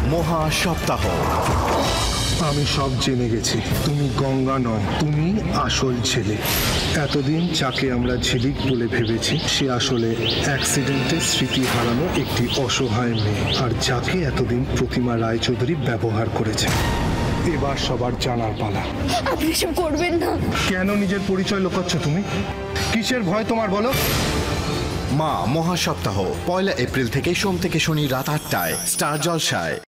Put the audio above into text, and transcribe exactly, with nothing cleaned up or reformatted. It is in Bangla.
মহা সপ্তাহ। আমি সব জেনে গেছি, তুমি গঙ্গা নও, তুমি আসল ছেলে। এতদিন যাকে আমরা ঝিলিক বলে ভেবেছি, সে আসলে অ্যাক্সিডেন্টে স্মৃতি হারানো একটি অসহায় মেয়ে, আর যাকে এতদিন প্রতিমা রায়চৌধুরী ব্যবহার করেছে। এবার সবার জানার পালা। আপনি এসব করবেন না। কেন নিজের পরিচয় লুকাচ্ছ তুমি? কিসের ভয় তোমার বলো? মা মহা সপ্তাহ পয়লা এপ্রিল থেকে সোম থেকে শনি রাত আটটায় স্টার জলসায়।